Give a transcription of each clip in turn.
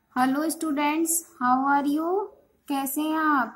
Hello students, how are you. कैसे हैं आप।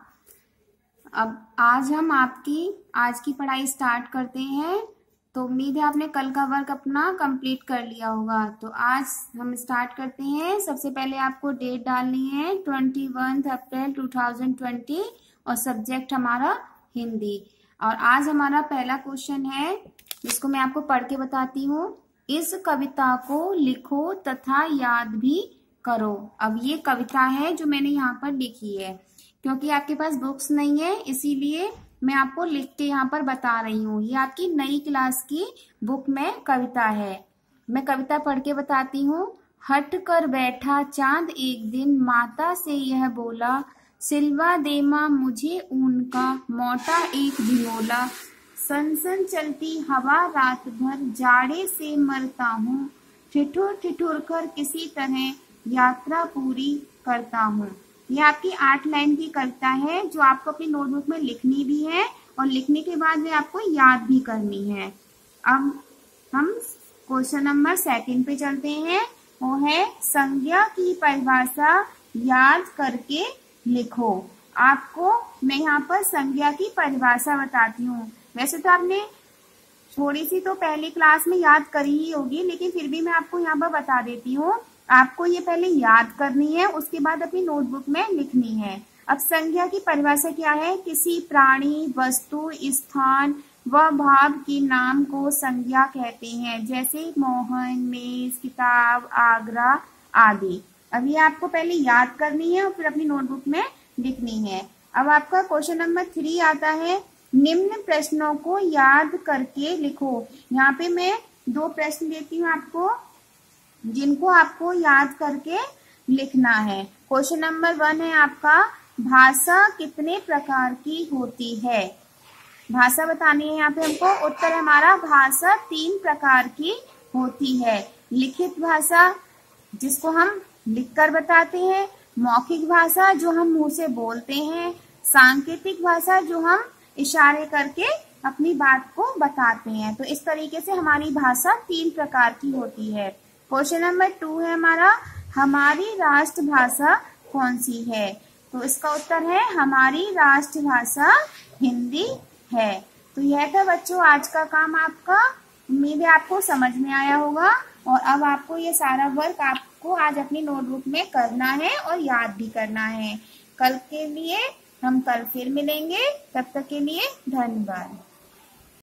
अब आज हम आपकी आज की पढ़ाई स्टार्ट करते हैं। तो उम्मीद है आपने कल का वर्क अपना कंप्लीट कर लिया होगा। तो आज हम स्टार्ट करते हैं। सबसे पहले आपको डेट डालनी है 21 अप्रैल 2020 और सब्जेक्ट हमारा हिंदी। और आज हमारा पहला क्वेश्चन है जिसको मैं आपको पढ़ के बताती हूँ। इस कविता को लिखो तथा याद भी करो। अब ये कविता है जो मैंने यहाँ पर लिखी है, क्योंकि आपके पास बुक्स नहीं है इसीलिए मैं आपको लिख के यहाँ पर बता रही हूँ। ये आपकी नई क्लास की बुक में कविता है। मैं कविता पढ़ के बताती हूँ। हट कर बैठा चांद एक दिन, माता से यह बोला, सिलवा दे माँ मुझे ऊन का मोटा एक भिगोला। सन सन चलती हवा रात भर, जाड़े से मरता हूँ, ठिठुर ठिठुर कर किसी तरह यात्रा पूरी करता हूँ। ये आपकी 8 लाइन की कविता है जो आपको अपनी नोटबुक में लिखनी भी है और लिखने के बाद में आपको याद भी करनी है। अब हम क्वेश्चन नंबर 2 पे चलते हैं। वो है संज्ञा की परिभाषा याद करके लिखो। आपको मैं यहाँ पर संज्ञा की परिभाषा बताती हूँ। वैसे तो आपने थोड़ी सी तो पहली क्लास में याद करी ही होगी, लेकिन फिर भी मैं आपको यहाँ पर बता देती हूँ। आपको ये पहले याद करनी है, उसके बाद अपनी नोटबुक में लिखनी है। अब संज्ञा की परिभाषा क्या है। किसी प्राणी, वस्तु, स्थान व भाव के नाम को संज्ञा कहते हैं, जैसे मोहन, मेज, किताब, आगरा आदि। अब ये आपको पहले याद करनी है और फिर अपनी नोटबुक में लिखनी है। अब आपका क्वेश्चन नंबर 3 आता है। निम्न प्रश्नों को याद करके लिखो। यहाँ पे मैं 2 प्रश्न देती हूँ आपको, जिनको आपको याद करके लिखना है। क्वेश्चन नंबर 1 है आपका, भाषा कितने प्रकार की होती है। भाषा बतानी है यहाँ पे हमको। उत्तर है हमारा, भाषा 3 प्रकार की होती है। लिखित भाषा जिसको हम लिखकर बताते हैं, मौखिक भाषा जो हम मुंह से बोलते हैं, सांकेतिक भाषा जो हम इशारे करके अपनी बात को बताते हैं। तो इस तरीके से हमारी भाषा 3 प्रकार की होती है। क्वेश्चन नंबर 2 है हमारा, हमारी राष्ट्रभाषा कौन सी है। तो इसका उत्तर है हमारी राष्ट्रभाषा हिंदी है। तो यह था बच्चों आज का काम आपका। उम्मीद है आपको समझ में आया होगा। और अब आपको ये सारा वर्क आपको आज अपनी नोटबुक में करना है और याद भी करना है। कल के लिए हम कल फिर मिलेंगे। तब तक के लिए धन्यवाद।